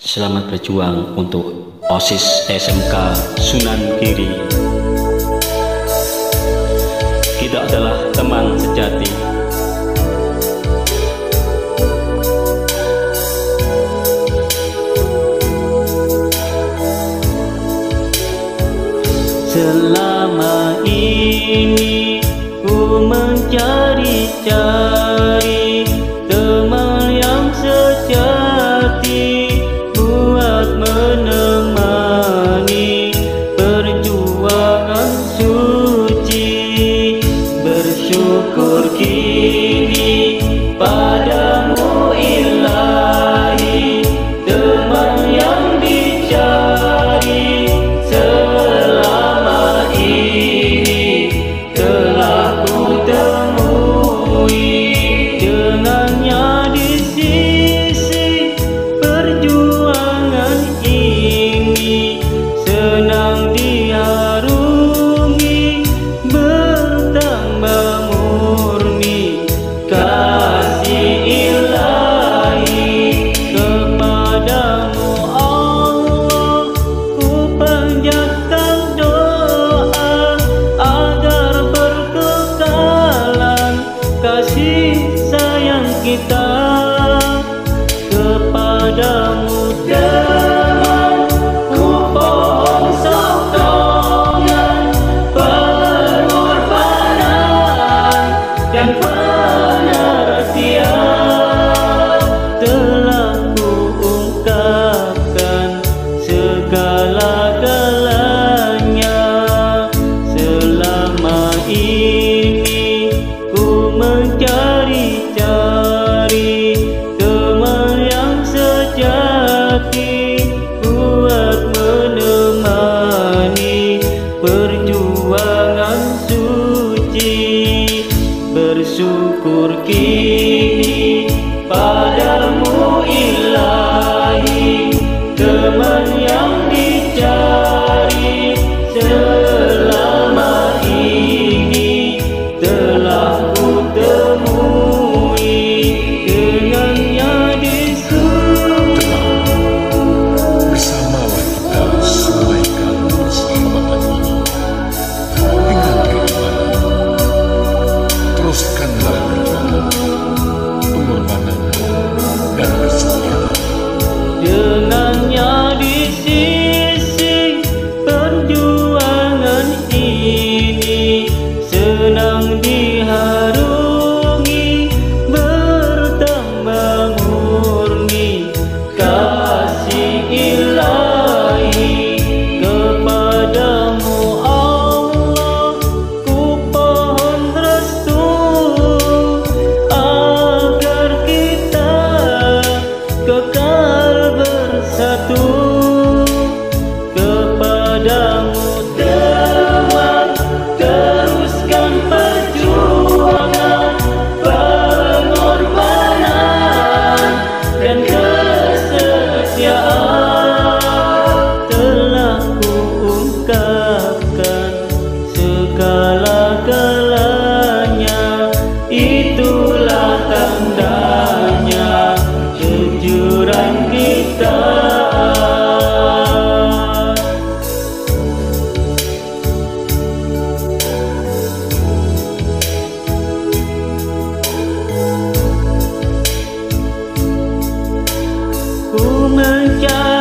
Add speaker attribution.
Speaker 1: Selamat berjuang untuk OSIS SMK Sunan Giri. Kita adalah teman sejati. Selama ini ku mencari-cari teman yang sejati buat menemani perjuangan suci. Bersyukur kini padamu Ilahi, teman yang dicari selama ini telah ku temui. Dengannya di sisi perjuangan ini senang diharungi, bertambah murni kasih Ilahi. Kepadamu Allah ku panjatkan doa agar berkekalan kasih sayang kita. Kepadamu teman ku pohon sokongan, pengorbanan dan pengertian telah ku ungkapkan segala-galanya. Selama ini ku mencari-cari teman yang sejati buat menemani perjuangan suci. Bersyukur kini padamu Ilahi, teman yang dicari selama ini telah ku temui. Dengannya
Speaker 2: Bersamalah kita sulaikan persahabatan ini dengan keimanan. Teruskanlah perjuangan, pengorbanan, dan kesetiaan.
Speaker 1: dengannya di sisi perjuangan ini senang diharungi, bertambah murni kasih Ilahi. Kepadamu Allah ku pohon restu agar kita kekal bersatu. Kepadamu teman teruskan perjuangan, pengorbanan dan kesetiaan telah ku ungkapkan segala-galanya. Itulah tandanya kejujuran kita. Ku mencari